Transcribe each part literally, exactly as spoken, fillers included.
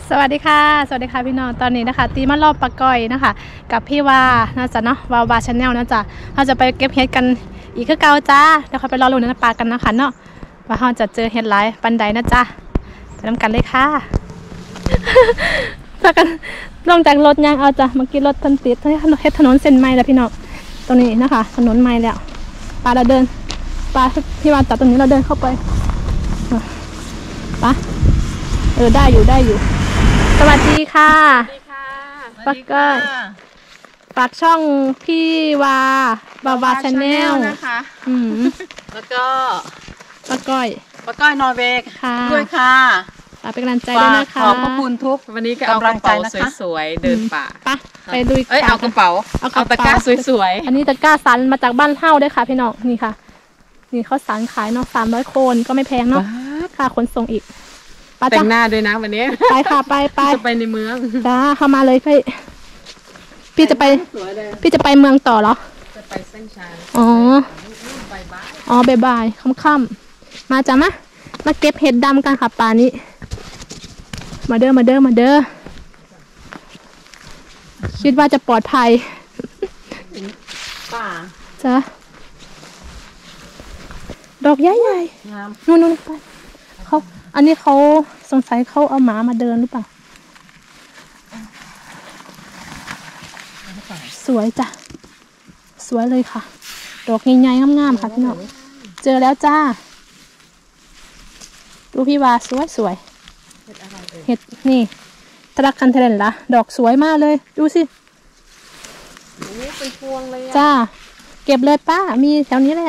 สวัสดีค่ะสวัสดีค่ะพี่น้องตอนนี้นะคะตีมารอบปลาก้อยนะคะกับพี่วานะจ๊ะเนาะวาวาชาแนลนะจ๊ะเราจะไปเก็บเห็ดกันอีกคือเก่าจ้าเดี๋ยวเขาไปรอลุ้นในปลากันนะคะเนาะว่าเราจะเจอเห็ดหลายปันใดนะจ๊ะไปทำกันเลยค่ะพากันลงจากรถยางเอาจ้ะเมื่อกี้รถทันติดเห็ดถนนเส้นใหม่แล้วพี่น้องตรงนี้นะคะถนนใหม่แล้วปลาเราเดินปลาพี่วาตัดตรงนี้เราเดินเข้าไปปะเออได้อยู่ได้อยู่สวัสดีค่ะสวัสดีค่ะปักก้อยฝากช่องพี่วาบาวาชาแนลนะคะอืมแล้วก็ปักก้อยปักก้อยนอร์เวย์ด้วยค่ะฝากเป็นกำลังใจด้วยนะคะขอบพระคุณทุกวันนี้ก็เอากระเป๋าสวยๆเดินป่าปะไปดูเอ้ยเอากระเป๋าเอาตะกร้าสวยๆอันนี้ตะกร้าสันมาจากบ้านเฮ้าด้วยค่ะพี่น้องนี่ค่ะนี่เขาสันขายเนาะสามร้อยโคนก็ไม่แพงเนาะค่าขนส่งอีกแต่งหน้าด้วยนะวันนี้ไปค่ะไปไปจะไปในเมืองจ้าเข้ามาเลยพี่พี่จะไปพี่จะไปเมืองต่อเหรอจะไปเส้นชัยอ๋ออ๋อบ่ายๆค่ำๆมาจ้ะมะมาเก็บเห็ดดำกันค่ะป่านี้มาเด้อมาเด้อมาเด้อคิดว่าจะปลอดภัยป่าจ้ะดอกใหญ่ๆนู่นๆไปเขาอันนี้เขาสงสัยเขาเอาหมามาเดินหรือเปล่าสวยจ้ะสวยเลยค่ะดอกใหญ่ๆงามๆค่ะพี่น้องเจอแล้วจ้าดูพี่วาสวยสวยเห็ดนี่ตรักคันเทเลนละดอกสวยมากเลยดูสิเป็นพวงเลยจ้าเก็บเลยป้ามีแถวนี้แหละ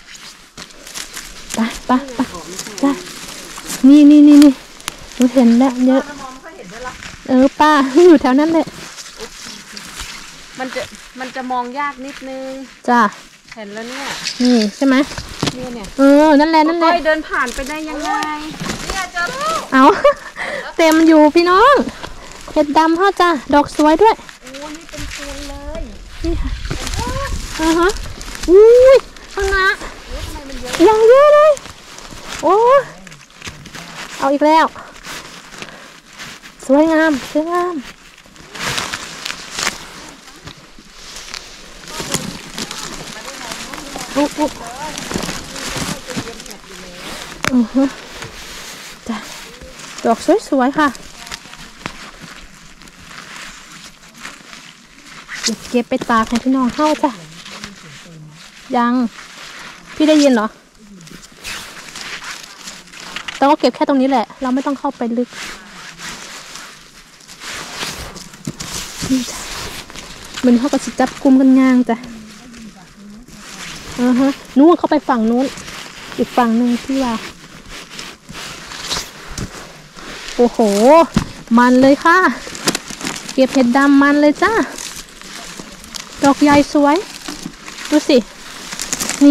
ไปไปไปจ้านี่นี่นี่นี่หนูเห็นแล้วเยอะเออป้าอยู่แถวนั้นเลยมันจะมันจะมองยากนิดนึงจ้าเห็นแล้วเนี่ยนี่ใช่ไหมเนี่ยเนี่ยเออนั่นแหละนั่นแหละเดินผ่านไปได้ยังไงเนี่ยเจอเอาเต็มอยู่พี่น้องเห็ดดำพ่อจ้าดอกสวยด้วยโอ้นี่เป็นพวงเลยนี่ค่ะอ่าฮะอุ้ยข้างหน้ายังเยอะเลยโอ้เอาอีกแล้วสวยงามสวยงามอุ๊บอุ๊บอือฮะจ้ะดอกสวยๆค่ะเก็บไปตากให้พี่น้องเข้าจ้ะยังพี่ได้ยินเหรอแต่ก็เก็บแค่ตรงนี้แหละเราไม่ต้องเข้าไปลึกนี่จ้ะมันเขาก็จะจับกุมกันงางจ้ะอ่าฮะนู้นเข้าไปฝั่งนู้นอีกฝั่งหนึ่งที่ว่าโอ้โหมันเลยค่ะเก็บเห็ดดำมันเลยจ้าดอกใหญ่สวยดูสินี่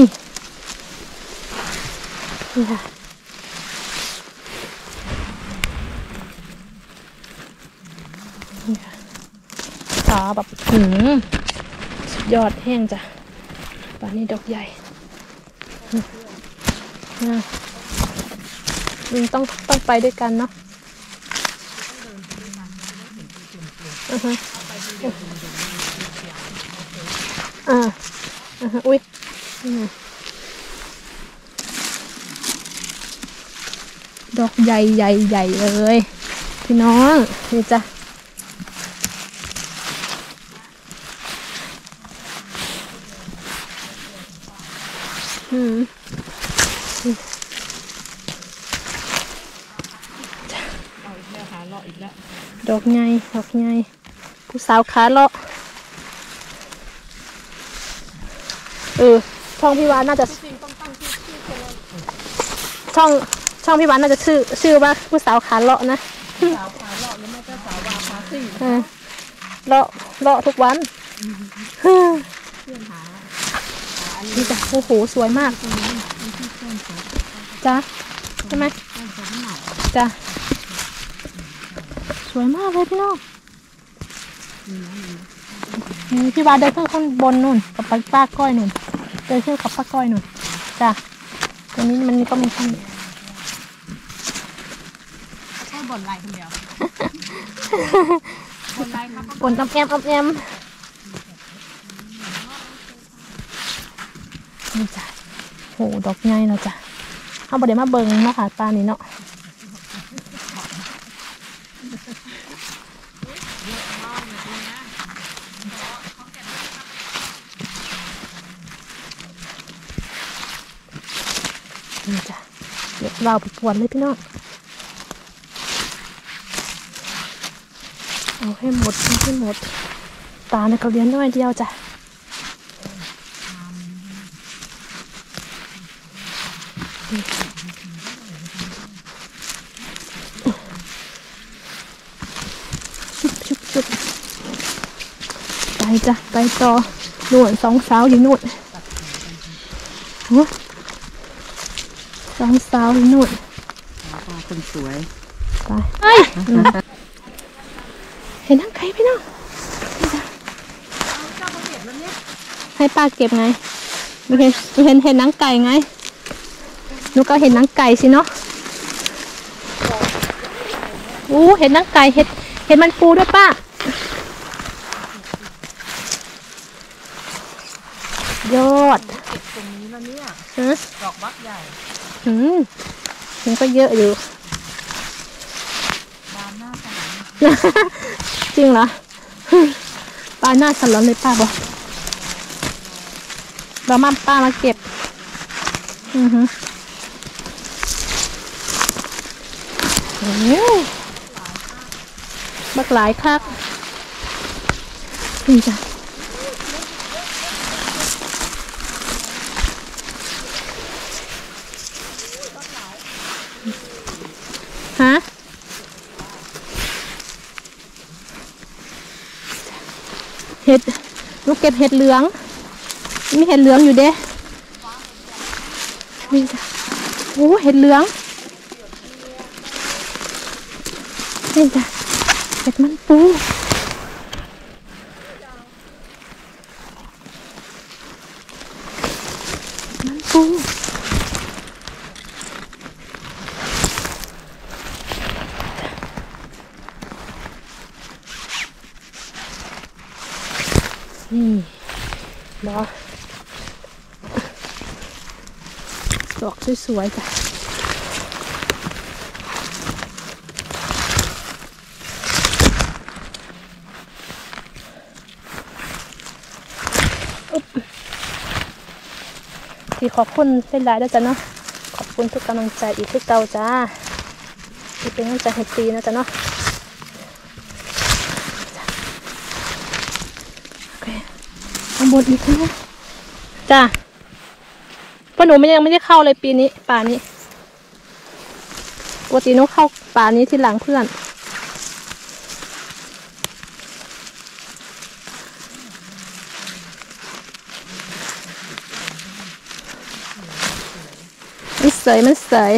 นี่ค่ะขาแบบหืมสุดยอดแห้งจ้ะป่านนี้ดอกใหญ่นะมันต้องต้องไปด้วยกันเนาะอือฮะอ่าอ่าอุ้ยดอกใหญ่ใหญ่ใหญ่เลยพี่น้องนี่จ้ะอืมดอกไงดอกไงผู้สาวขาเลาะเออช่องพี่วานน่าจะช่องช่องพี่วานน่าจะชื่อชื่อว่าผู้สาวขาเลาะนะสาวขาเลาะแล้วไม่ใช่สาววาพาซี่เลาะเลาะทุกวันนี่จ้ะโอ้โหสวยมากจ้ะใช่ไหมจ้ะสวยมากเลยพี่น้องนี่พี่วาเดินขึ้นข้างบนนู่นกับป้าก้อยนู่นเดินขึ้นกับป้าก้อยนู่นจ้ะตรงนี้มันก็มีข้างบ่นไรคนเดียวบ่นไรครับปนอมแอมอมแอมนี่จ้ะโหดอกใหญ่เนาะจ้ะเอาประเดี๋ยวมาเบิ่งเนาะค่ะปลานี่เนาะนี่จ้ะเดี๋ยวเราไปปวนเลยพี่น้องเอาให้หมดเอาให้หมดตาเนี่ยเขาเลี้ยงน้อยเดียวจ้ะชุบชุบชุบไปจ้ะไปต่อหน่วยสองสาวอยู่นู่นหัวสองสาวอยู่นู่นคนสวยไปเฮ้ยเห็นทั้งไก่พี่น้องให้ป้าเก็บไงไม่เห็นไม่เห็นเห็นนังไก่ไงหนูก็เห็นนังไก่สิเนาะอู้เห็นนังไก่เห็นเห็นมันปูด้วยป้ายอดเก็บตรงนี้แล้วเนี่ยดอกบักใหญ่อืมมันก็เยอะอยู่บานหน้าสลอนจริงเหรอปลาหน้าสลอนเลยป้าบอกเรามาป้ามาเก็บอือฮึโอ้ยบักหลายคักนี่จ้ะฮะเห็ดลูกเก็บเห็ดเหลืองมีเห็ดเหลืองอยู่เด้นี่จ้ะโอ้เห็ดเหลืองนี่จ้ะเห็ดมันปูมันปูนี่บอดอกสวยๆจ้ะที่ขอบคุณเป็นหลายแล้วจ้ะเนาะขอบคุณทุกกำลังใจอีกทุกเก่าจ้าที่เป็นกำลังใจให้ตีนะจ้ะเนาะข้างบนอีกนะจ้าเพราะหนูไม่ยังไม่ได้เข้าเลยปีนี้ป่านี้ปกติหนูเข้าป่านี้ที่หลังเพื่อนมันเสยมันเสย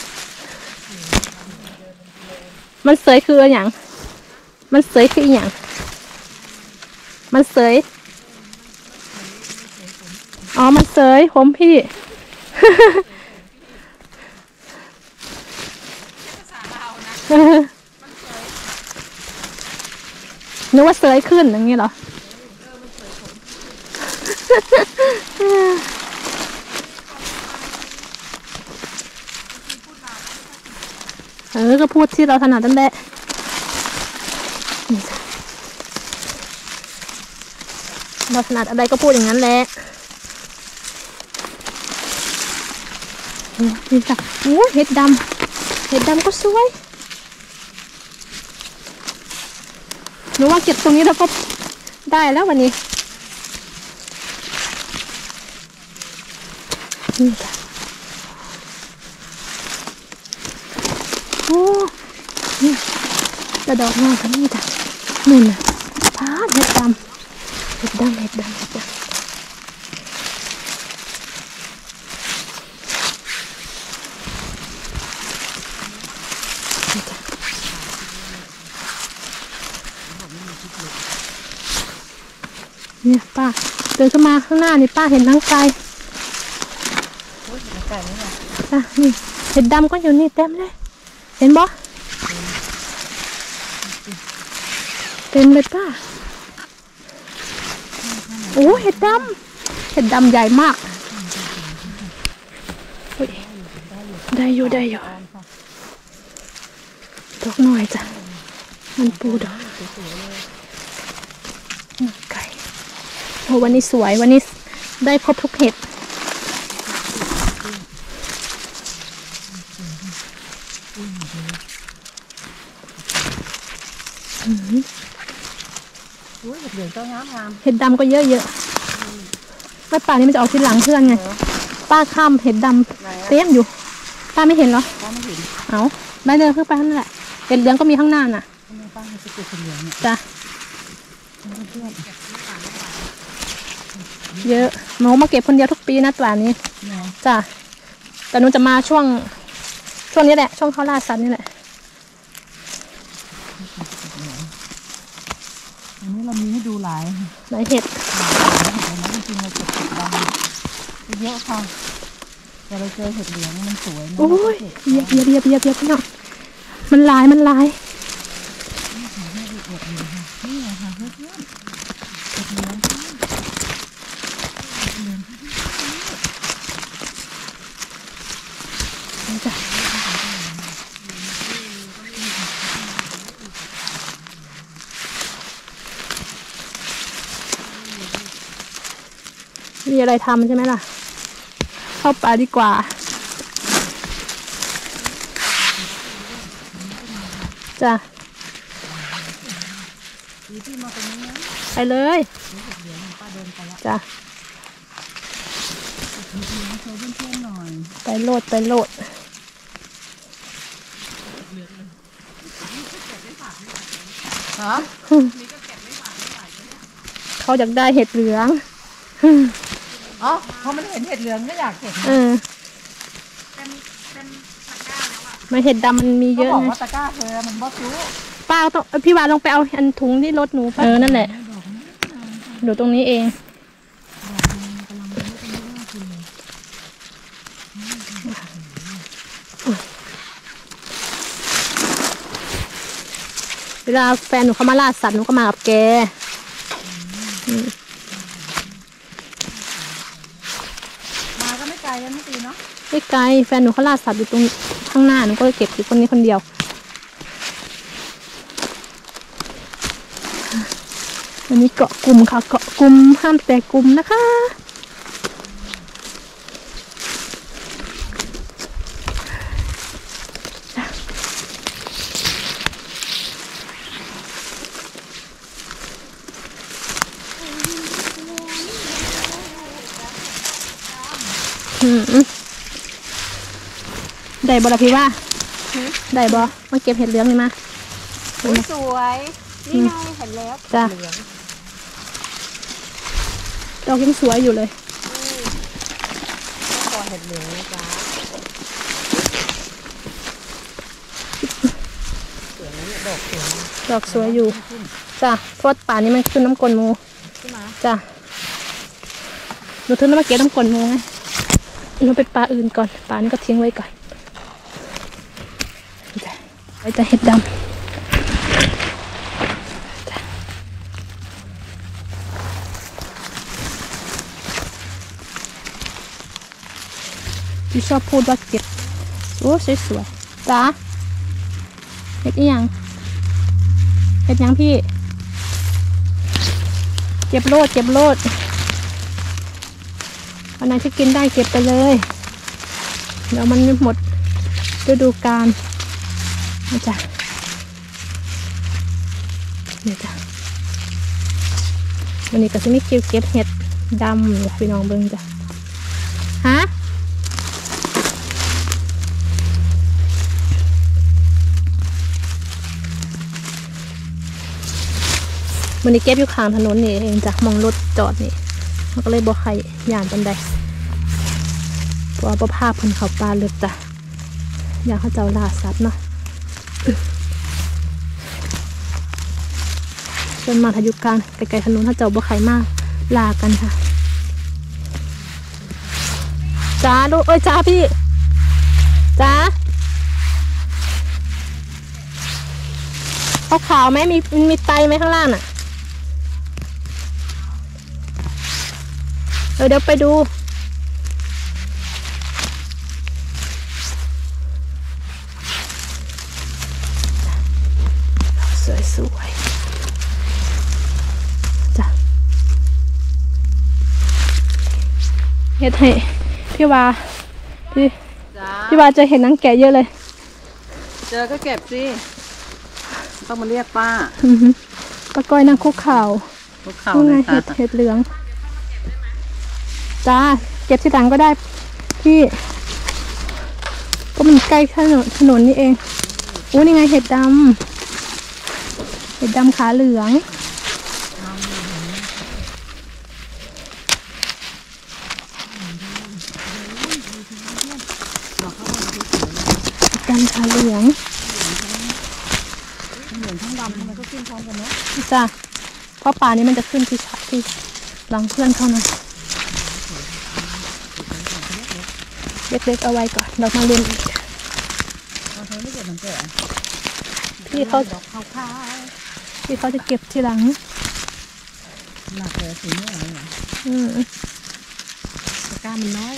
มันเสยคืออย่างมันเสยคืออย่างมันเสยอ๋อมันเสยผมพี่นึกว่าเสยขึ้นอย่างนี้เหรอเออก็พูดที่เราถนัดนั่นแหละเราถนัดอะไรก็พูดอย่างนั้นแหละนี่จ้ะโอ้เห็ดดำเห็ดดำก็สวยหนูว่าเก็บตรงนี้เราก็ได้แล้ววันนี้นี่จ้ะโอ้นี่กระดอกงากันนี่จ้ะนี่นะพาเห็ดดำเห็ดดำเห็ดดำเห็ดดำเนี่ยป้าเดินเข้ามาข้างหน้านี่ป้าเห็นนังไก่จ้ะนี่เห็ดดำก็อยู่นี่เต็มเลยเห็นบ่ต็มเลยป้าโอ้เห็ดดำเห็ดดำใหญ่มากได้อยู่ได้อยู่ดอกหน่อยจ้ะมันปูดอกไก่โอ้วันนี้สวยวันนี้ได้ครบทุกเห็ดเหลืองก็งามงามเห็ดดำก็เยอะเยอะไม่ป่านี่มันจะออกทีหลังเพื่อนไงป้าข้ามเห็ดดำเต็มอยู่ป้าไม่เห็นเหรอป้าไม่เห็นเอาได้เดินขึ้นไปข้างนั่นแหละเห็ดเหลืองก็มีข้างหน้าน่ะป้าให้ไปเก็บเหลืองเนี่ยจ้ะเยอะหนูมาเก็บคนเดียวทุกปีนะป่านี้จ้ะแต่หนูจะมาช่วงช่วงนี้แหละช่วงเขาล่าสัตว์นี่แหละอันนี้เรามีให้ดูหลายหลายเห็ดจริงๆเราเก็บเห็ดดำเยอะค่ะแต่เราเจอเห็ดเหลืองมันสวยนะโอ้ยเยียบเยียบเยียบเยียบเยียบพี่น้องมันลายมันลายนี่ไงค่ะเพื่อนเพื่อนเห็ดเหลืองนี่จ้ะมีอะไรทำใช่ไหมล่ะเข้าป่าดีกว่าจ้ะไปเลยจ้ะไปโลดไปโลดฮะเขาอยากได้เห็ดเหลืองอ๋อพอมันเห็นเห็ดเหลืองก็อยากเห็นเออมันเห็ดดำมันมีเยอะบอกไงว่าตะกร้าเธอมันบ่รู้ป้าต้องพี่วานลงไปเอาอันถุงที่รถหนูเออนั่นแหละดูตรงนี้เองเวลาแฟนหนูเขามาล่าสัตว์หนูก็มากับแกมาก็ไม่ไกลแล้วไม่ตีเนาะไม่ไกลแฟนหนูเขาล่าสัตว์อยู่ตรงข้างหน้าหนูก็เก็บอยู่คนนี้คนเดียวอันนี้เกาะกลุ่มค่ะเกาะกลุ่มห้ามแตกกลุ่มนะคะได้บอละพี่ว่าได้บอมาเก็บเห็ดเหลืองนี่มาสวยนี่ไงเห็นแล้วจ้ะดอกยังสวยอยู่เลยก่อนเห็ดเหลืองจ้าดอกสวยดอกสวยอยู่จ้ะเพราะป่านี้มันขึ้นน้ำกลนมูจ้ะหนูถึงน้ำมาเก็บน้ำกลนมูไงหนูไปปลาอื่นก่อนปลานี้ก็ทิ้งไว้ก่อนไว้จะเห็ดดำที่ชอบพูดว่าเก็บโอ้สวยๆจ้าเห็ดอีหยังเห็ดยังพี่เก็บโลดเก็บโลดอันไหนที่กินได้เก็บไปเลยเดี๋ยวมันหมดฤดูกาลนะจ๊ะเนี่ยจ้ะวันนี้ก็จะมีคิวเก็บเห็ดดำพี่น้องเบิ้งจ้ะฮะวันนี้เก็บอยู่ข้างถนนนี่เองจ้ะมองรถจอดนี่มันก็เลยบ่ใครย่านปันใดเพราะว่าภาพคนเขาปลาเลือกจ้ะอยากเขาเจ้าล่าสัตว์เนาะจนมาทายุกลางไกลๆถนนเขาเจ้าบ่ใครมากลากันค่ะจ้าลูกเอ้ยจ้าพี่จ้าเขาขาวไหมมีมีไตไหมข้างล่างน่ะเออเดี๋ยวไปดูสวยสวยจ้ะเฮ็ดให้พี่วาพี่พี่วาจะเห็นนังแกะเยอะเลยเจอก็เก็บสิต้องมาเรียกป้าป้าก้อยนั่งคุกเข่าคุกเข่าเลเลย ยเห็ดค่ะเห็ดเหลืองจ้าเก็บที่หลังก็ได้พี่ก็มันใกล้ถนนถนนนี่เองโอ้นี่ไงเห็ดดำเห็ดดำขาเหลืองดำขาเหลืองเหมือนทั้งดำมันก็ขึ้นพร้อมกันเนาะจ้าเพราะป่านี้มันจะขึ้นที่ชัดที่หลังเพื่อนเขานะเล็กๆเอาไว้ก่อนเรามาเรียนอีกพี่เขาพี่เขาจะเก็บทีหลังหนักเลยสีนี้อะไรเนี่ยอืมตะกร้ามันน้อย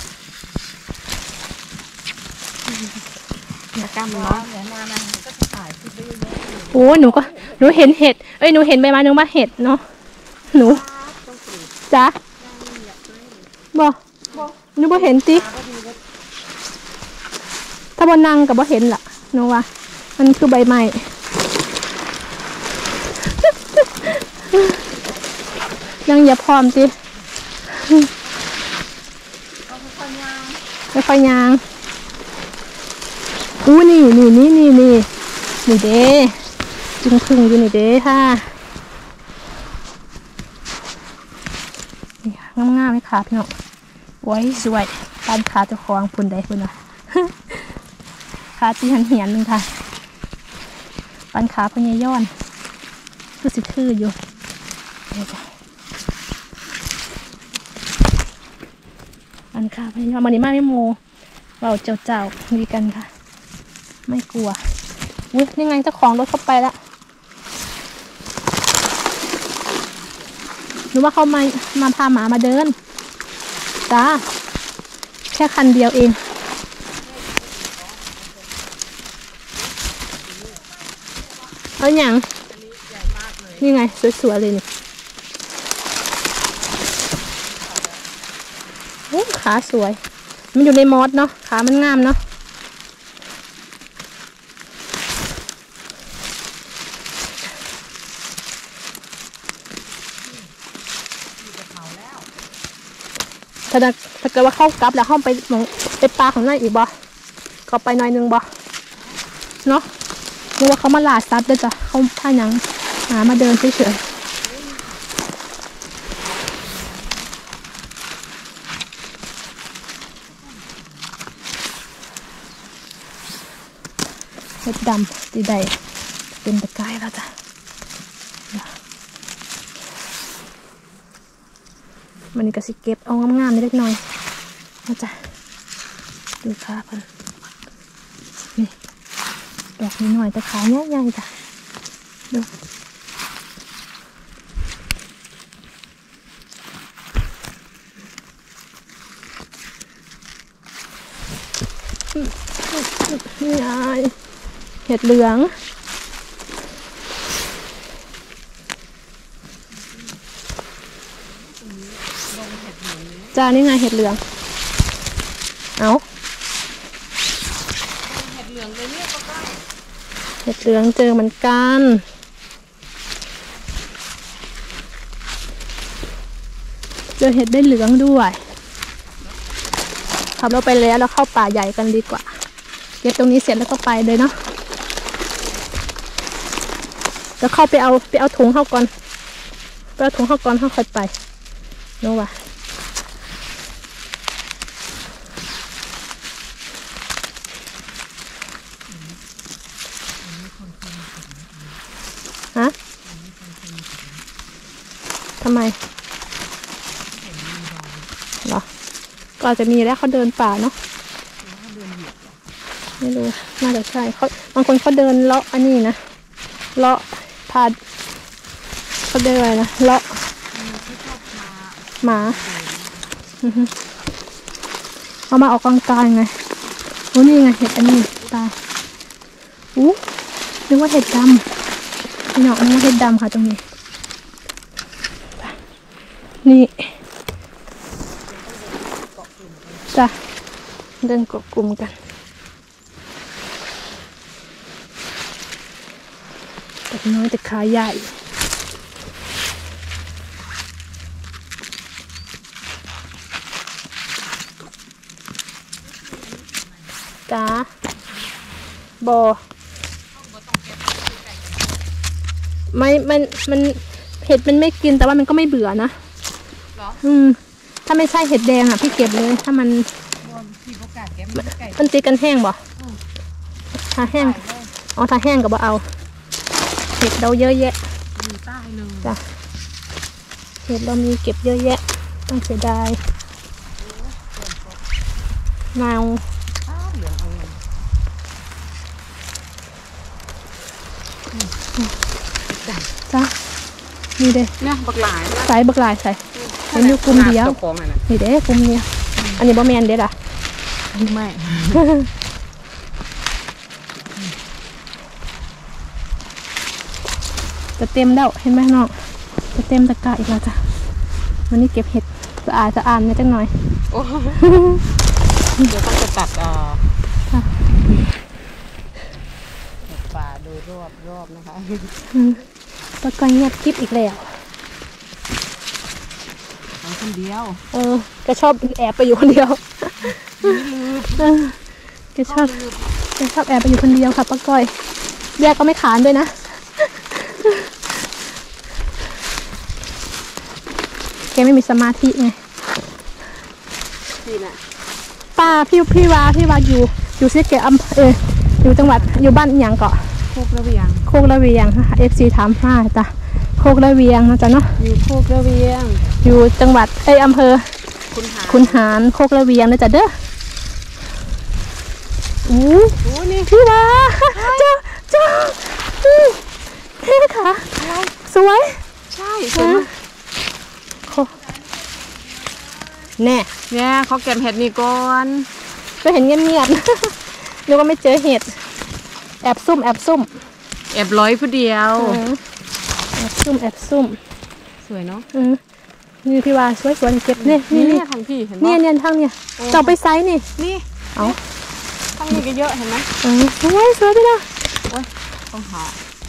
ตะกร้ามันน้อยเดี๋ยวนานาก็จะถ่ายคลิปได้เยอะโอ้หนูก็หนูเห็นเห็ดเอ้ยหนูเห็นใบไม้หนูมาเห็ดเนาะหนูจ้ะบ่หนูบ่เห็นติถ้าบนนั่งกับบ่เห็นล่ะหนูว่ามันคือใบไม้ยังอย่าพร้อมติไม่ค่อยยางอู้นี่นี่นี่นี่นี่นี่เด้จึงพึ่งอยู่นี่เด้ค่ะนี่งามๆไหมคะพี่น้องไว้สวยปานขาเจ้าของพุ่นใดพุ่นนะขาตีหันเหียนหนึ่งค่ะปานขาพญายอนคือสิคืออยู่นี่จ้ะปานขาพญายอนมันนี่มากไม่โมเราเจ้าเจ้าดีกันค่ะไม่กลัวอุ้ยนี่ไงเจ้าของรถเข้าไปแล้วหรือว่าเขามามาพาหมามาเดินจ้าแค่คันเดียวเองเอาอย่างนี่ไงสวยๆเลยนี่โอ้ขาสวยมันอยู่ในมอสเนาะขามันงามเนาะถ้าถ้าเกิดว่าเข้ากลับแล้วเข้าไปมองไปปลาของนั่นอีกบ่ก็ไปหน่อยนึงบ่เนาะนึกว่าเขามาลาซับเด้อจ้ะเขาพายังหามาเดินเฉยๆเห็ดดำตีใดเป็นตะไคร้แล้วจ้ะมันก็สิเก็บเอางามๆนิดหน่อยนะจ๊ะดูขาเพิ่นนี่ดอกนิดหน่อยแต่ขาใหญ่ๆจ้ะดูนี่ไงเห็ดเหลืองจ้านี่ไงเห็ดเหลืองเอาเห็ดเหลืองเลยเนี่ยป้าเห็ดเหลืองเจอเหมือนกันเจอเห็ดได้เหลืองด้วยขับรถไปแล้วเราเข้าป่าใหญ่กันดีกว่าเก็บตรงนี้เสร็จแล้วก็ไปเลยเนาะแล้วเข้าไปเอาไปเอาถุงเข้าก่อนไปเอาถุงเข้าก่อนเข้าค่อยไปน้องว่าฮะทำไมเหรอก็อาจจะมีแล้วเขาเดินป่าเนาะไม่รู้น่าจะใช่เขาบางคนเขาเดินเลาะอันนี้นะเลาะพาเขาเรียกอะไรนะเลาะหมาเอามาออกกำลังกายไงโอ้นี่ไงเห็ดอันนี้ตายอู้นึกว่าเห็ดดำพี่น้องนึกว่าเห็ดดำค่ะตรงนี้นี่จ้ะเดินเกาะกลุ่มกันแต่น้อยแต่ขาใหญ่จ้าบอไม่มันมันเห็ดมันไม่กินแต่ว่ามันก็ไม่เบื่อนะอืมถ้าไม่ใช่เห็ดแดงอ่ะพี่เก็บเลยถ้ามันมันตีกันแห้งบ่ถ้าแห้งอ๋อถ้าแห้งก็บ่เอาเห็ดเราเยอะแยะจ้ะเห็ดเรามีเก็บเยอะแยะต้องเสียดายนาวจ้ะนี่เด้เนี่ยบักหลายใส่บักหลายใส่เห็นอยู่กลุ่มเดียวนี่เด้กลุ่มเนี้ยอันนี้บ่แมนเด้ล่ะไม่จะเต็มแล้วเห็นไหมน้องจะเต็มตะกร้าอีกแล้วจ้ะวันนี้เก็บเห็ดสะอาดสะอาดนิดจังหน่อยเดี๋ยวต้องจะตัดอ่าป่าโดยรอบรอบนะคะตะกร้าเงียบกิ๊บอีกแล้วคนเดียวเออก็ชอบแอบไปอยู่คนเดียวก็ชอบก็ชอบแอบไปอยู่คนเดียวค่ะป้าก้อยแยกก็ไม่ขานด้วยนะแกไม่มีสมาธิไงนี่น่ะป้าพี่พี่วาพี่วาอยู่อยู่ที่แกอำเอออยู่จังหวัดอยู่บ้านอย่างเกาะโคกระเวียงโคกระเวียงนะคะเอฟซีถามมาจ้ะโคกระเวียงนะจ๊ะเนาะอยู่โคกระเวียงอยู่จังหวัดเอ้ยอำเภอคุณหารคุณหารโคกระเวียงนะจ๊ะเด้ออู้หูนี่พี่วาเจ้าเจ้านี่ค่ะสวยใช่สวยแน่เนี่ยเขาเก็บเห็ดนี่ก่อนก็เห็นเงียบๆนึกว่าไม่เจอเห็ดแอบซุ่มแอบซุ่มแอบร้อยผู้เดียวแอบซุ่มแอบซุ่มสวยเนาะนี่พี่วาสวยสวยเก็บเนี่ยนี่นี่ทางพี่เห็นไหมเนี่ยเนี่ยทางเนี่ยจะไปไซส์นี่นี่เอาทางนี้ก็เยอะเห็นไหมสวยสวยไปเลยต้องหา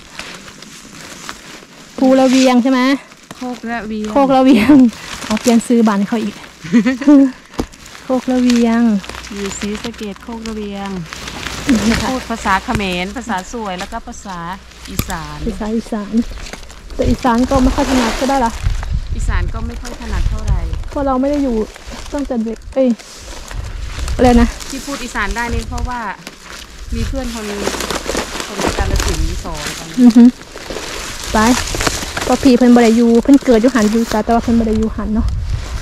ภูระเวียงใช่ไหมโคกระเวียงโคกระเวียงเอาเปลี่ยนซื้อบ้านเขาอีกโคกระเวียงอยู่ศรีสะเกษโคกระเวียงพูดภาษาเขมรภาษาสวยแล้วก็ภาษาอีสานภาษาอีสานแต่อีสานก็ไม่ค่อยถนัดก็ได้ละอีสานก็ไม่ค่อยถนัดเท่าไหร่เพราะเราไม่ได้อยู่ตั้งแต่เด็กเอ้ยอะไรนะที่พูดอีสานได้นี่เพราะว่ามีเพื่อนคนคนกาฬสินธุ์สอนกันอือฮึไปพอพี่เพิ่นบ่ได้อยู่เพิ่นเกิดอยู่หันอยู่แต่ว่าเพิ่นบ่ได้อยู่หันเนาะ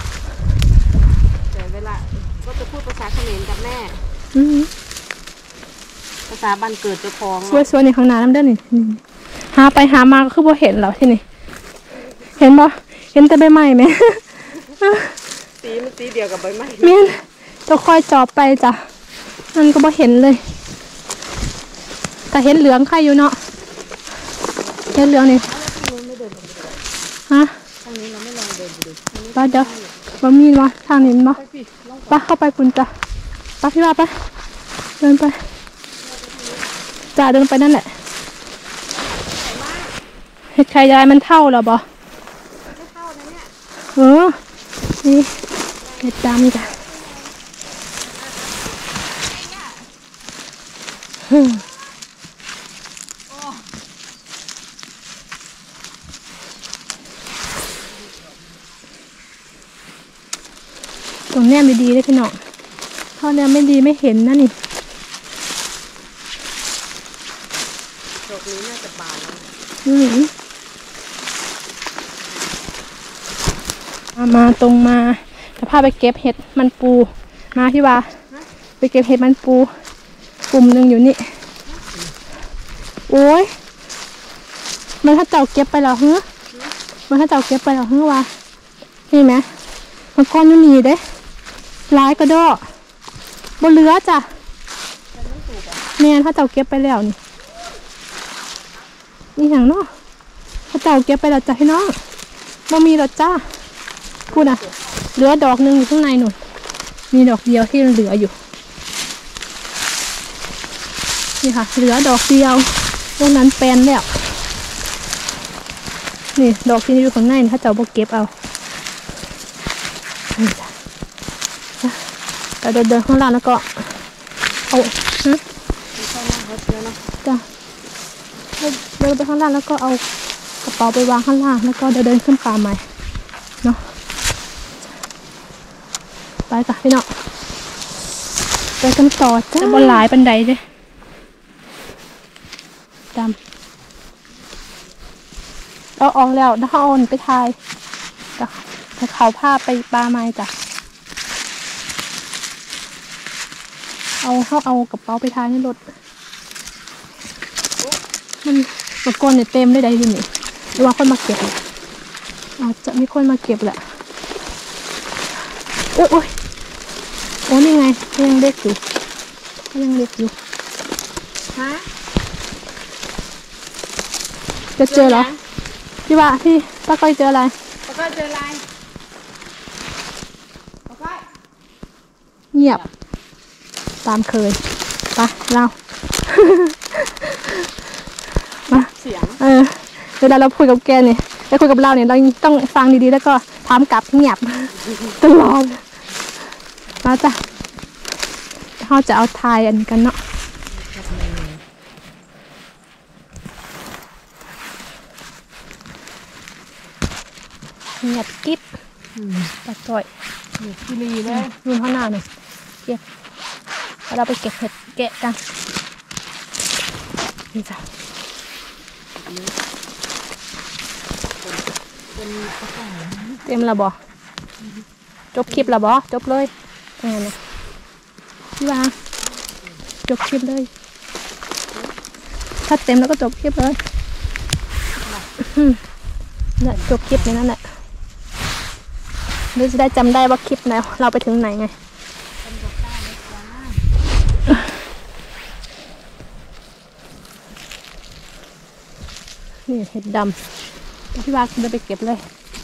แต่เวลาก็จะพูดภาษาเขมรกับแม่อือภาษาบ้านเกิดเจ้าของสวยๆในข้างหน้าน้ำเด้อนี่หาไปหามาก็คือบ่เห็นแล้วที่นี่เห็นบ่เห็นแต่ใบไม้แม่สีมันสีเดียวกับใบไม้แม่นจะค่อยจอบไปจ้ะมันก็บ่เห็นเลยแต่เห็นเหลืองใครอยู่เนาะเห็นเหลืองนี่ฮะทางนี้เราไม่ลองเดินดูป้าเดี๋ยวบ่มีวะทางนี้มั้ยป้าเข้าไปปุ่นจ้ะป้าพี่ว่าไปเดินไปจ้าเดินไปนั่นแหละเห็ดไข่ยายมันเท่าหรอบ่ไม่เท่านะเนี่ยเออนี่เห็ดดำจ้ะตรงแนมดีๆเลยพี่น้องถ้าแนมไม่ดีไม่เห็นนะนี่ดอกนี้น่าจะบานแล้วอืมมาตรงมาจะพาไปเก็บเห็ดมันปูมาพี่วาไปเก็บเห็ดมันปูกลุ่มหนึ่งอยู่นี่โอ้ยมันถ้าเจ้าเก็บไปแล้วเฮ้อมันถ้าเจ้าเก็บไปแล้วเฮ้อวะนี่ไหมมันก้อนอยู่นี่เด้ร้ายกระโดดบนเรือจ้ะแม่ถ้าเจ้าเก็บไปแล้วนี่นี่อย่างเนาะถ้าเจ้าเก็บไปแล้วจ้ะพี่น้องบ่มีหรอกจ้าพูดนะเหลือดอกหนึ่งอยู่ข้างในหนุนมีดอกเดียวที่เหลืออยู่นี่ค่ะเหลือดอกเดียวตรงนั้นแปลนแล้วนี่ดอกที่อยู่ข้างในถ้าเจ้าบ่เก็บเอานี่จ้ะเราเดินเดินข้างล่างแล้วก็เอาฮะจ้ะเดินไปข้างล่างแล้วก็เอากระเป๋าไปวางข้างล่างแล้วก็เดินเดินขึ้นป่าใหม่เนาะไปจ้ะพี่น้องไปกันต่อจ้ะบนหลายบันไดเลยตามเราออกแล้วถ้าอ่อนไปทายจ้ะถ้าเขาพาไปป่าไม้จ้ะเอาเขาเอากระเป๋าไปทายในรถมันมันก้นเนี่ยเต็มได้ใดดินี่หรือว่าคนมาเก็บอาจจะมีคนมาเก็บแหละโอ้ยโอ้ยโอ้นี่ไงยังเล็กอยู่ยังเล็กอยู่ฮะจะเจอเหรอพี่ว่าพี่ป้าก้อยเจออะไรป้าก้อยเจออะไรป้าก้อยเงียบตามเคยไปเรา มาเสียงเออเวลาเราคุยกับแกเนี่ยไปคุยกับเราเนี่ยเราต้องฟังดีๆแล้วก็ถามกลับเงียบตลอดมาจ้ะเขาจะเอาทายอันกันเนาะเงียบกิ๊บปลาจ่อยกิรีเลยยืนข้างหน้าหน่อยเก็บแล้วเราไปเก็บเห็ดแกะกันนี่จ้ะเต็มละบอจบคลิปละบอจบเลยงานนะพี่วางจบคลิปเลยถ้าเต็มแล้วก็จบคลิปเลยเนี่ยจบคลิปนี้นั่นแหละเราจะได้จำได้ว่าคลิปไหนเราไปถึงไหนไงนี่เห็ดดำพี่วางเดินไปเก็บเลย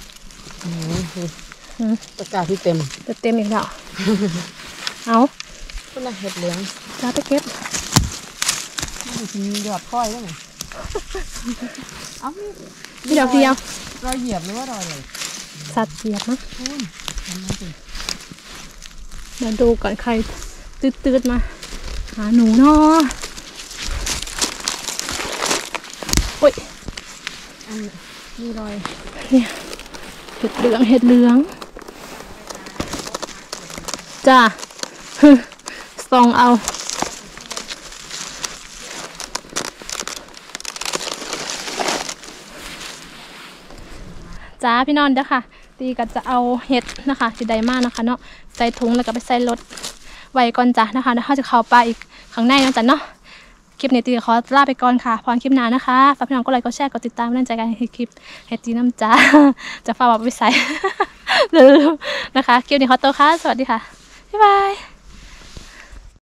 ตะกร้าที่เต็มจะเต็มอีกแล้วเอาก็น่าเห็ดเหลืองจะไปเก็บมีหยอดค่อยด้วยไงเอามีดอกเดียวรอยเหยียบหรือว่ารอยอะไรสัตว์เหยียบนะมาดูก่อนใครตืดๆมาหาหนูเนาะโอ้ยมีรอยเนี่ยเห็ดเหลืองเห็ดเหลืองจ้าส่องเอาจ้าพี่นอนเด้อค่ะตีก็จะเอาเห็ดนะคะสีใดมากนะคะเนาะใส่ถุงแล้วก็ไปใส่รถไว้ก่อนจ้ะนะคะแล้วเขาจะเข้าไปอีกข้างในนะจ๊ะเนาะคลิปนี้ตีขอลาไปก่อนค่ะพรคลิปหน้านะคะฝากพี่น้องก็ไลค์ก็แชร์ก็ติดตามเรื่องใจกันให้คลิปเห็ดจีน้ำจ้าจะฝากบอกไปใส่ลืมนะคะคลิปนี้ขอตัวค่ะสวัสดีค่ะบ๊ายบาย